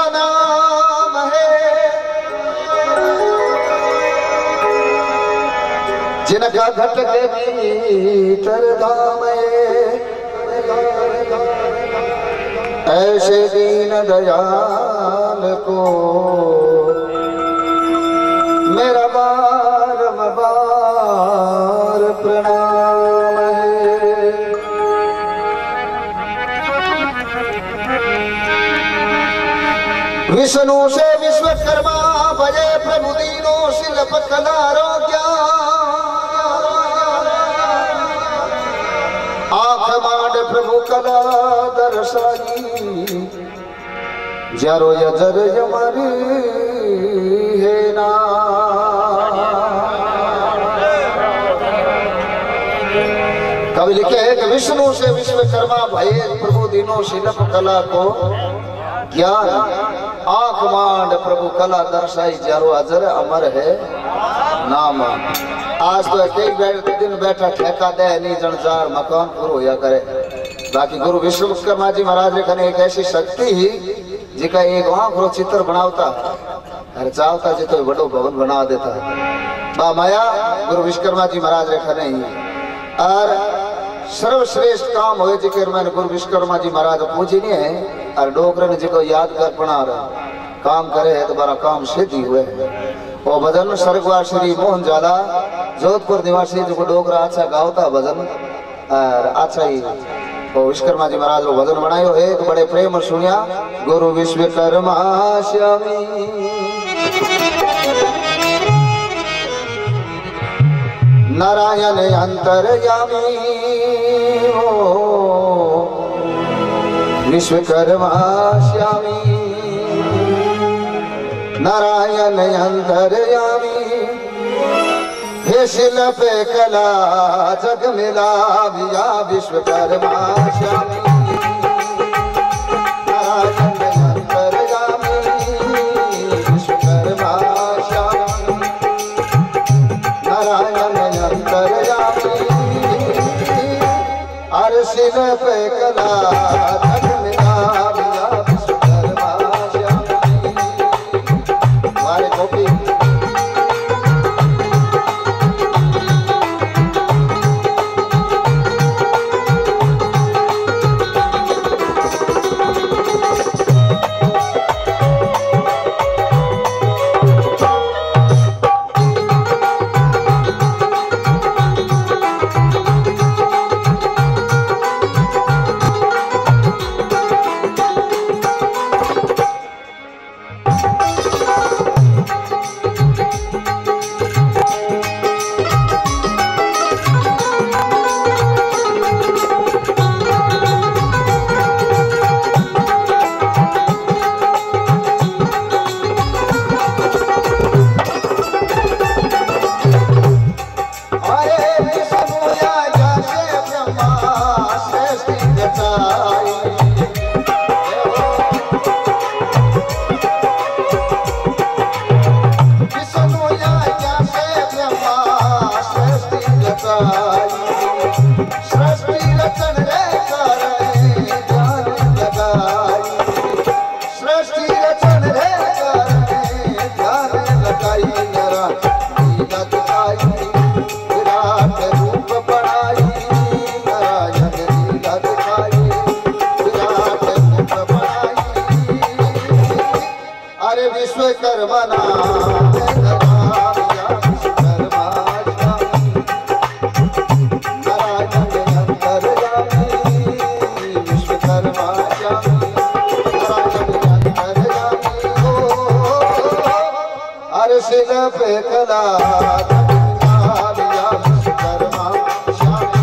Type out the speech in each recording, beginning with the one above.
नाम है, जिनका घट के भीतर धाम है। ऐसे दीन दयाल को मेरा बार प्रणाम है। विष्णु से विश्वकर्मा भजे प्रभु दीनो शिल्प कलारोग्य। आंख मांड प्रभु कला दर्शाई, जरो यजर यमरी है ना। कवि लिखे कि विष्णु से विश्वकर्मा भये प्रभु दीनो शिल्प कला को ज्ञान। आंख मांड प्रभु कला दर्शाई, जरो अजर अमर है नाम। आज तो कई दिन बैठा ठेका दे नहीं जनजार मकान पूरा होया करे। बाकी गुरु विश्वकर्मा जी महाराज ने एक ऐसी शक्ति ही जिका एक आंख रो चित्र बनावता अरे चाहता जी तो बड़ो भवन बना देता है। बा माया गुरु विश्वकर्मा जी महाराज रेखा नहीं और सर्वश्रेष्ठ काम हुए जिके मैंने गुरु विश्वकर्मा जी महाराज पूछी नहीं है और डोकरे ने जिको याद कर बना रहा काम करे है तुम्हारा काम सिद्धि हुए। वो भजन स्वर्गवास श्री मोहन जाला जोधपुर निवासी जो डोकरा अच्छा गावता भजन और अच्छा ही वो विश्वकर्मा जी महाराज वो भजन बनायो है तो बड़े प्रेम और सुनिया। गुरु विश्वकर्मा श्यामी नारायण अंतर्यामी हो, विश्वकर्मा श्यामी नारायण अंतर्यामी। हे शिल्प कला जग मिला विया विश्वकर्मा श्यामी नारायण अंतर्यामी। विश्वकर्मा श्यामी नारायण अंतर्यामी। हर शिल्प कला जग मिला विया विश्वकर्मा श्यामी। हमारे गोपी विश्वकर्मा शिल्प कला विश्वकर्मा श्यामी।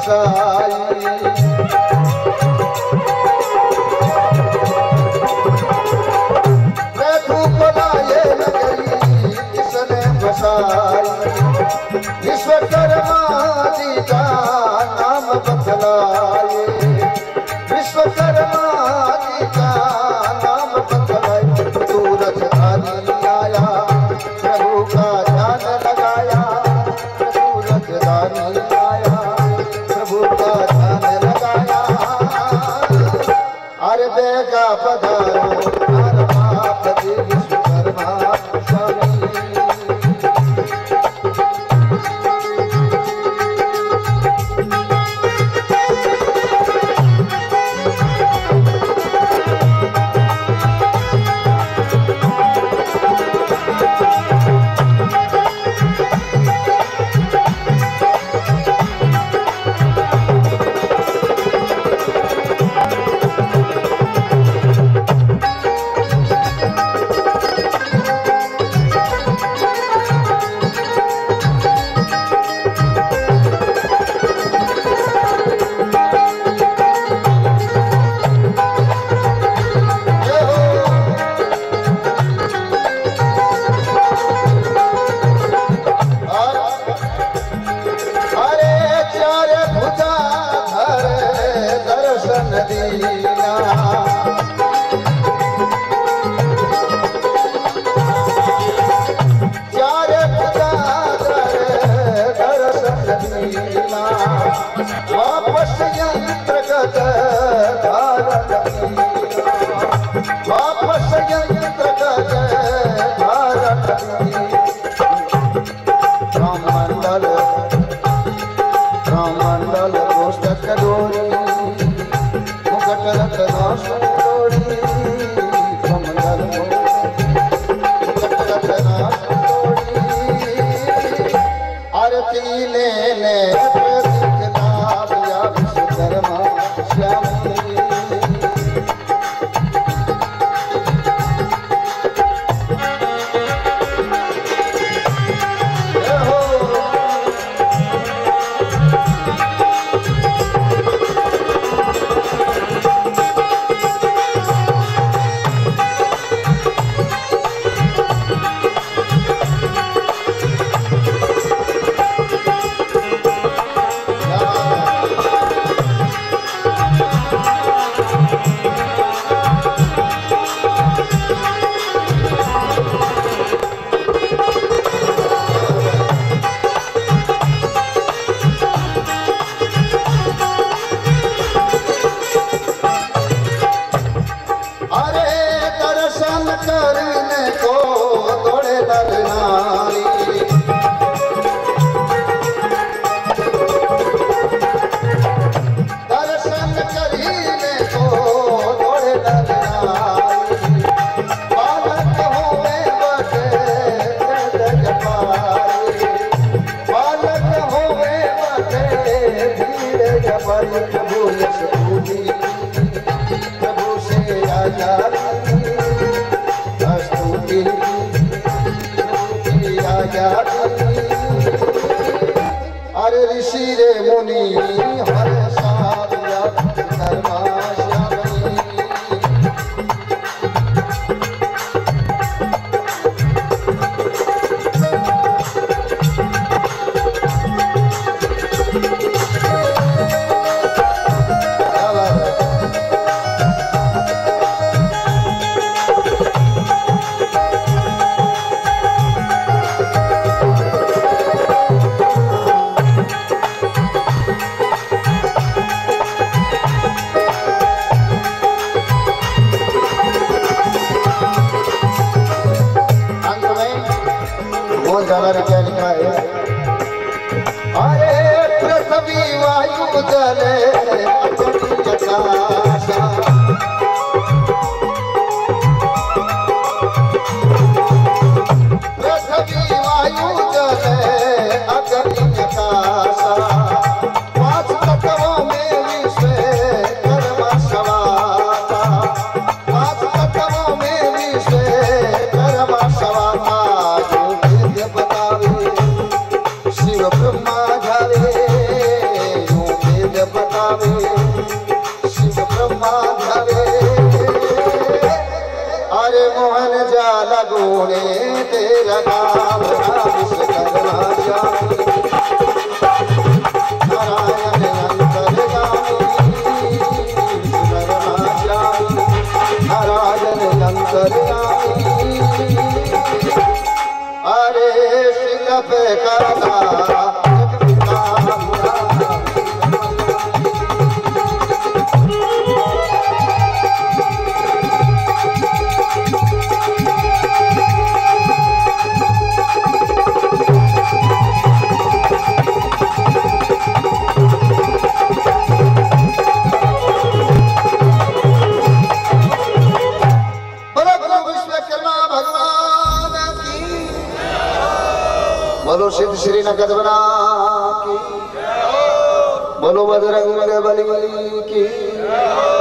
बसाई विश्वकर्मा जी का नाम बतलाए विश्वकर्मा जी का नाम बतलाए सूरज धानी आया प्रभु का ध्यान लगाया सूरज धानी आया प्रभु का ध्यान लगाया अरे बेगा पधारो पति विश्वकर्मा स्वामी वापस यंत्र गद वापस यंत्र गद राममंडल राममंडल पुस्तक डोरी मुकट रत्न डोरी राममंडल मुकट रत्न डोरी आरती ले करने को दौड़े नर नारी दर्शन करने को दौड़े नर नारी बालक होवे बटे जपारी बालक होवे बटे धीरे जपारी प्रभु यश पूजी प्रभु से आजादी अरे ऋषि रे मुनि हर साधुया धर्मा क्या लिखा है अरे पृथ्वी वायु जल पृथ्वी वायु जल अग्नि आकाशा पांच तत्वों में विश्व कर्म समाता पांच तत्वों में विश्व कर्म समाता शिव ब्रह्मा जावे गुणे तेरा नाम विश्वकर्मा स्वामी नारायण अंतर्यामी विश्वकर्मा स्वामी नारायण अंतर्यामी अरे शिल्प कला बोलो सिद्ध श्री नगदवना की बोलो बजरंग बली की